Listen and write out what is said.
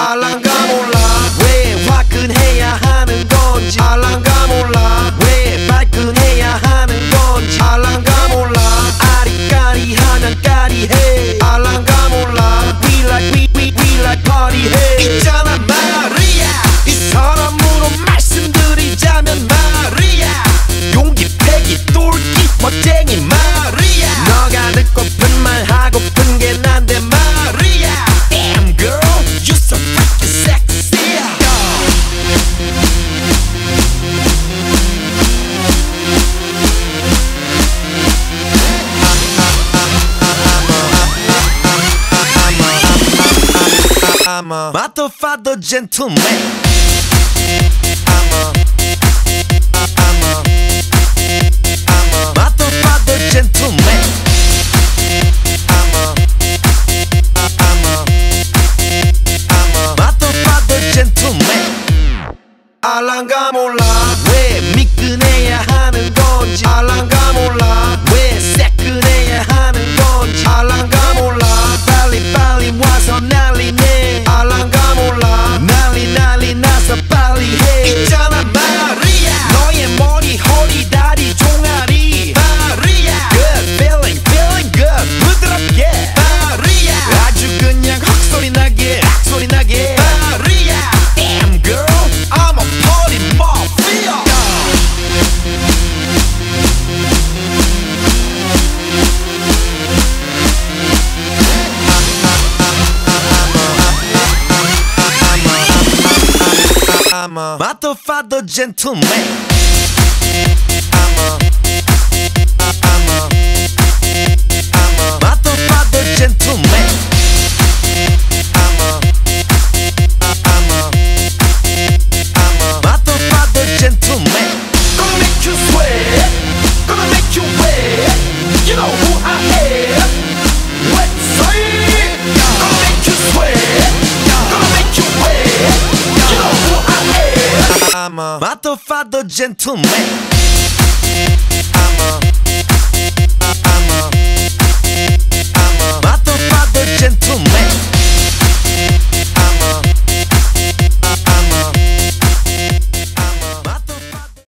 알랑가 몰라 왜 화끈해야 하는 건지 알랑가 몰라 왜 발끈해야 하는 건지 알랑가 몰라 아리까리하면 까리해 알랑가 몰라 We like party 해 있잖아 마리아 이 사람으로 말씀드리자면 마리아 용기 패기 똘끼 멋쟁이 마리아 너가 듣고픈 말 하고픈 게 난데 마리아 Damn girl you so freaking sexy I'm a motherfucker gentleman I'm a motherfucker gentleman I'm a motherfucker gentleman 알랑가 몰라 왜 미끈해야 하는 건지 알랑가 몰라 왜 새끈해야 하는 건지 알랑가 몰라 빨리 와서 난리네 알랑가 몰라 난리 나서 빨리 해 있잖아 마리아 너의 머리 허리 다리 종아리 마리아 Good feeling good 부드럽게 마리아 아주 그냥 헉소리 나게 악소리 나게 마리아 Damn girl I'm a party mafia I'm a motherfucker gentleman I'm a motherfucker gentleman I'm a motherfucker gentleman Gonna make you sweat Gonna make you wet You know who I am Let's say Gonna make you sweat Gonna make you wet You know who I am I'm a motherfucker gentleman